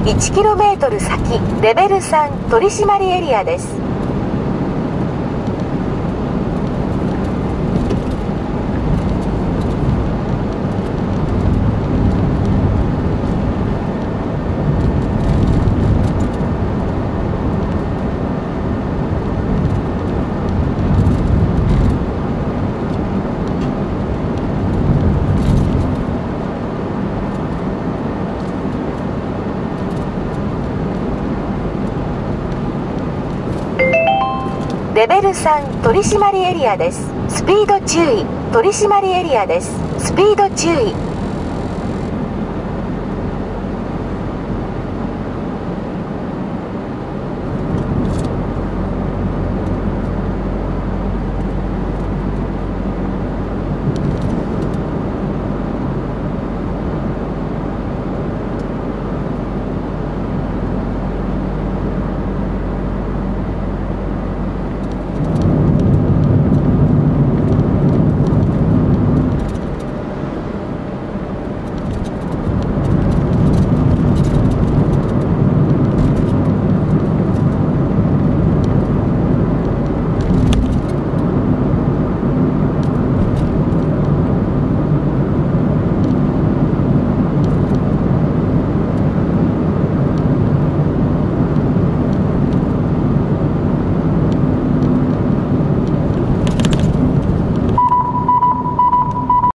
1km 先、レベル3取締エリアです。レベル3取締エリアです。スピード注意、取締エリアです。スピード注意。